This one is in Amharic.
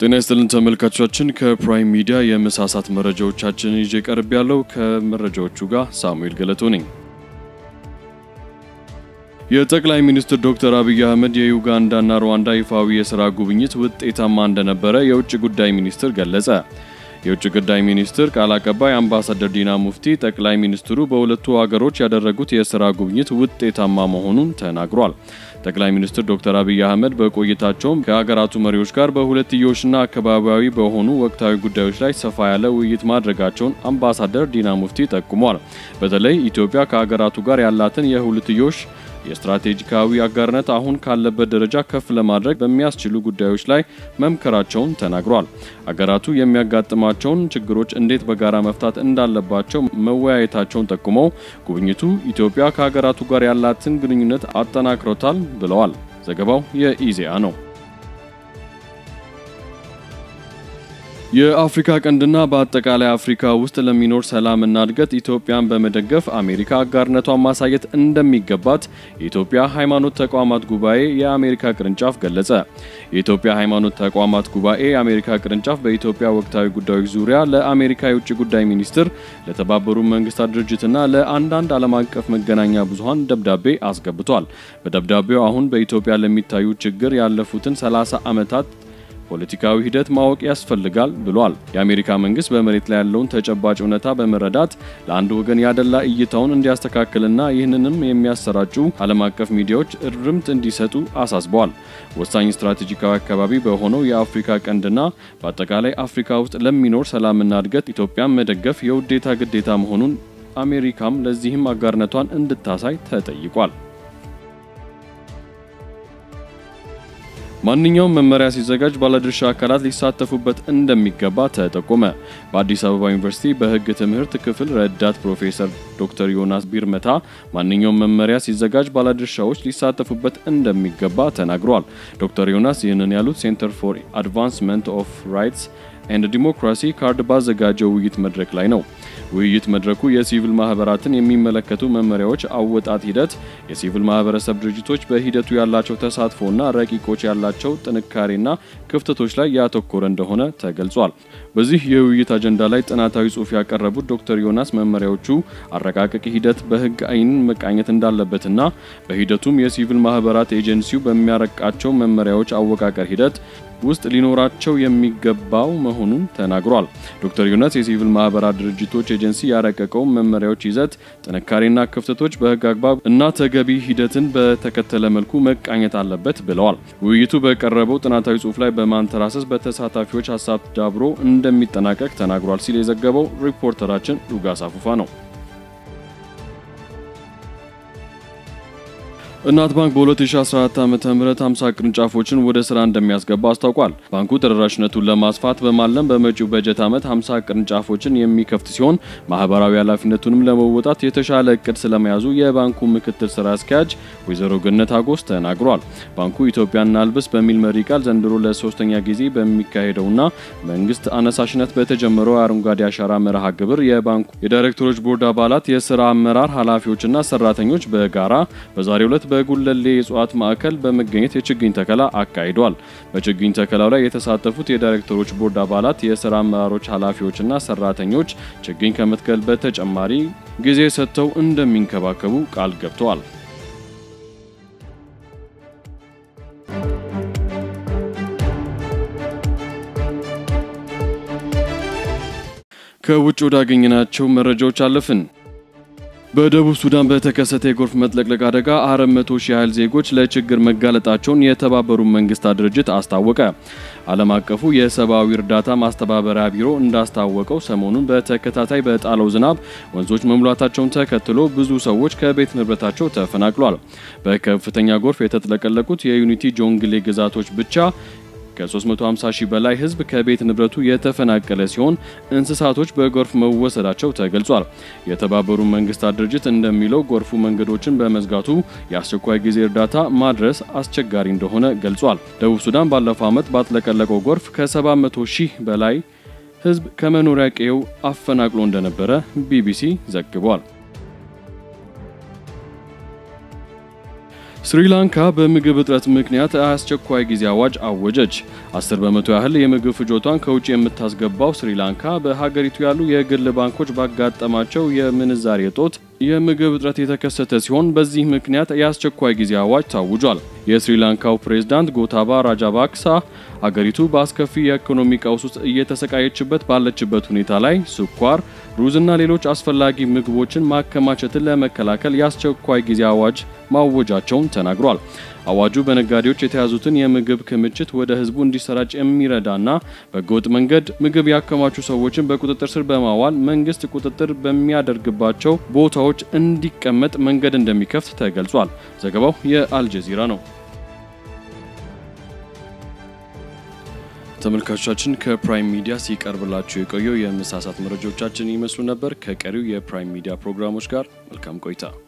ጤና ይስጥልን ተመልካቾቻችን ከፕራይም ሚዲያ የመሳሳት መረጃዎቻችንን ይዤ ቀርብ ያለው ከመረጃዎቹ ጋር ሳሙኤል ገለቶ ነኝ። የጠቅላይ ሚኒስትር ዶክተር አብይ አህመድ የዩጋንዳና ሩዋንዳ ይፋዊ የሥራ ጉብኝት ውጤታማ እንደነበረ የውጭ ጉዳይ ሚኒስትር ገለጸ። የውጭ ጉዳይ ሚኒስትር ቃል አቀባይ አምባሳደር ዲና ሙፍቲ ጠቅላይ ሚኒስትሩ በሁለቱ ሀገሮች ያደረጉት የሥራ ጉብኝት ውጤታማ መሆኑን ተናግሯል። ጠቅላይ ሚኒስትር ዶክተር አብይ አህመድ በቆይታቸው ከሀገራቱ መሪዎች ጋር በሁለትዮሽና አካባቢያዊ በሆኑ ወቅታዊ ጉዳዮች ላይ ሰፋ ያለ ውይይት ማድረጋቸውን አምባሳደር ዲና ሙፍቲ ጠቁመዋል። በተለይ ኢትዮጵያ ከሀገራቱ ጋር ያላትን የሁለትዮሽ የስትራቴጂካዊ አጋርነት አሁን ካለበት ደረጃ ከፍ ለማድረግ በሚያስችሉ ጉዳዮች ላይ መምከራቸውን ተናግሯል። ሀገራቱ የሚያጋጥማቸውን ችግሮች እንዴት በጋራ መፍታት እንዳለባቸው መወያየታቸውን ጠቁመው ጉብኝቱ ኢትዮጵያ ከሀገራቱ ጋር ያላትን ግንኙነት አጠናክሮታል ብለዋል። ዘገባው የኢዜአ ነው። የአፍሪካ ቀንድና በአጠቃላይ አፍሪካ ውስጥ ለሚኖር ሰላምና እድገት ኢትዮጵያን በመደገፍ አሜሪካ አጋርነቷን ማሳየት እንደሚገባት የኢትዮጵያ ሃይማኖት ተቋማት ጉባኤ የአሜሪካ ቅርንጫፍ ገለጸ። የኢትዮጵያ ሃይማኖት ተቋማት ጉባኤ የአሜሪካ ቅርንጫፍ በኢትዮጵያ ወቅታዊ ጉዳዮች ዙሪያ ለአሜሪካ የውጭ ጉዳይ ሚኒስትር፣ ለተባበሩት መንግስታት ድርጅትና ለአንዳንድ ዓለም አቀፍ መገናኛ ብዙሃን ደብዳቤ አስገብቷል። በደብዳቤው አሁን በኢትዮጵያ ለሚታዩ ችግር ያለፉትን 30 ዓመታት ፖለቲካዊ ሂደት ማወቅ ያስፈልጋል ብሏል። የአሜሪካ መንግስት በመሬት ላይ ያለውን ተጨባጭ ሁኔታ በመረዳት ለአንድ ወገን ያደላ እይታውን እንዲያስተካክልና ይህንንም የሚያሰራጩ ዓለም አቀፍ ሚዲያዎች እርምት እንዲሰጡ አሳስበዋል። ወሳኝ ስትራቴጂካዊ አካባቢ በሆነው የአፍሪካ ቀንድና በአጠቃላይ አፍሪካ ውስጥ ለሚኖር ሰላምና እድገት ኢትዮጵያን መደገፍ የውዴታ ግዴታ መሆኑን አሜሪካም ለዚህም አጋርነቷን እንድታሳይ ተጠይቋል። ማንኛውም መመሪያ ሲዘጋጅ ባለድርሻ አካላት ሊሳተፉበት እንደሚገባ ተጠቆመ። በአዲስ አበባ ዩኒቨርሲቲ በሕግ ትምህርት ክፍል ረዳት ፕሮፌሰር ዶክተር ዮናስ ቢርመታ ማንኛውም መመሪያ ሲዘጋጅ ባለድርሻዎች ሊሳተፉበት እንደሚገባ ተናግሯል። ዶክተር ዮናስ ይህንን ያሉት ሴንተር ፎር አድቫንስመንት ኦፍ ራይትስ ኤንድ ዲሞክራሲ ካርድ ባዘጋጀው ውይይት መድረክ ላይ ነው። ውይይት መድረኩ የሲቪል ማህበራትን የሚመለከቱ መመሪያዎች አወጣጥ ሂደት፣ የሲቪል ማህበረሰብ ድርጅቶች በሂደቱ ያላቸው ተሳትፎና ረቂቆች ያላቸው ጥንካሬና ክፍተቶች ላይ ያተኮረ እንደሆነ ተገልጿል። በዚህ የውይይት አጀንዳ ላይ ጥናታዊ ጽሑፍ ያቀረቡት ዶክተር ዮናስ መመሪያዎቹ አረቃቀቅ ሂደት በህግ አይን መቃኘት እንዳለበትና በሂደቱም የሲቪል ማህበራት ኤጀንሲው በሚያረቃቸው መመሪያዎች አወቃቀር ሂደት ውስጥ ሊኖራቸው የሚገባው መሆኑን ተናግሯል። ዶክተር ዮናስ የሲቪል ማህበራት ድርጅቶች ኤጀንሲ ያረቀቀው መመሪያዎች ይዘት፣ ጥንካሬና ክፍተቶች በህግ አግባብ እና ተገቢ ሂደትን በተከተለ መልኩ መቃኘት አለበት ብለዋል። ውይይቱ በቀረበው ጥናታዊ ጽሑፍ ላይ በማንተራሰስ በተሳታፊዎች ሐሳብ ዳብሮ እንደሚጠናቀቅ ተናግሯል ሲል የዘገበው ሪፖርተራችን ሉጋስ አፉፋ ነው። እናት ባንክ በ2014 ዓ.ም 50 ቅርንጫፎችን ወደ ስራ እንደሚያስገባ አስታውቋል። ባንኩ ተደራሽነቱን ለማስፋት በማለም በመጪው በጀት ዓመት 50 ቅርንጫፎችን የሚከፍት ሲሆን ማህበራዊ ኃላፊነቱንም ለመወጣት የተሻለ እቅድ ስለመያዙ የባንኩ ምክትል ስራ አስኪያጅ ወይዘሮ ገነት አጎስ ተናግሯል። ባንኩ ኢትዮጵያና አልብስ በሚል መሪ ቃል ዘንድሮ ለ3ኛ ጊዜ በሚካሄደውና መንግስት አነሳሽነት በተጀመረው አረንጓዴ አሻራ መርሃ ግብር የባንኩ የዳይሬክተሮች ቦርድ አባላት፣ የሥራ አመራር ኃላፊዎችና ሰራተኞች በጋራ በዛሬው ዕለት በጉለሌ የጽዋት ማዕከል በመገኘት የችግኝ ተከላ አካሂዷል። በችግኝ ተከላው ላይ የተሳተፉት የዳይሬክተሮች ቦርድ አባላት፣ የሥራ አመራሮች፣ ኃላፊዎችና ሰራተኞች ችግኝ ከመትከል በተጨማሪ ጊዜ ሰጥተው እንደሚንከባከቡ ቃል ገብተዋል። ከውጭ ወዳገኘናቸው መረጃዎች አለፍን። በደቡብ ሱዳን በተከሰተ የጎርፍ መጥለቅለቅ አደጋ 400 ሺህ ያህል ዜጎች ለችግር መጋለጣቸውን የተባበሩት መንግስታት ድርጅት አስታወቀ። ዓለም አቀፉ የሰብአዊ እርዳታ ማስተባበሪያ ቢሮ እንዳስታወቀው ሰሞኑን በተከታታይ በጣለው ዝናብ ወንዞች መሙላታቸውን ተከትሎ ብዙ ሰዎች ከቤት ንብረታቸው ተፈናቅለዋል። በከፍተኛ ጎርፍ የተጥለቀለቁት የዩኒቲ ጆንግሌ ግዛቶች ብቻ ከ350 ሺህ በላይ ህዝብ ከቤት ንብረቱ የተፈናቀለ ሲሆን እንስሳቶች በጎርፍ መወሰዳቸው ተገልጿል። የተባበሩት መንግስታት ድርጅት እንደሚለው ጎርፉ መንገዶችን በመዝጋቱ የአስቸኳይ ጊዜ እርዳታ ማድረስ አስቸጋሪ እንደሆነ ገልጿል። ደቡብ ሱዳን ባለፈው ዓመት ባጥለቀለቀው ጎርፍ ከ700 ሺህ በላይ ህዝብ ከመኖሪያ ቀዬው አፈናቅሎ እንደነበረ ቢቢሲ ዘግቧል። ስሪላንካ በምግብ እጥረት ምክንያት አስቸኳይ ጊዜ አዋጅ አወጀች። 10% ያህል የምግብ ፍጆቷን ከውጭ የምታስገባው ስሪላንካ በሀገሪቱ ያሉ የግል ባንኮች ባጋጠማቸው የምንዛሬ እጦት የምግብ እጥረት የተከሰተ ሲሆን በዚህ ምክንያት የአስቸኳይ ጊዜ አዋጅ ታውጇል። የስሪላንካው ፕሬዝዳንት ጎታባ ራጃባክሳ ሀገሪቱ በአስከፊ የኢኮኖሚ ቀውስ ውስጥ እየተሰቃየችበት ባለችበት ሁኔታ ላይ ስኳር፣ ሩዝና ሌሎች አስፈላጊ ምግቦችን ማከማቸትን ለመከላከል የአስቸኳይ ጊዜ አዋጅ ማወጃቸውን ተናግሯል። አዋጁ በነጋዴዎች የተያዙትን የምግብ ክምችት ወደ ህዝቡ እንዲሰራጭ የሚረዳና በህገወጥ መንገድ ምግብ ያከማቹ ሰዎችን በቁጥጥር ስር በማዋል መንግስት ቁጥጥር በሚያደርግባቸው ቦታዎች እንዲቀመጥ መንገድ እንደሚከፍት ተገልጿል። ዘገባው የአልጀዚራ ነው። ተመልካቾቻችን ከፕራይም ሚዲያ ሲቀርብላችሁ የቆየው የምሳሳት መረጃዎቻችን ይመስሉ ነበር። ከቀሪው የፕራይም ሚዲያ ፕሮግራሞች ጋር መልካም ቆይታ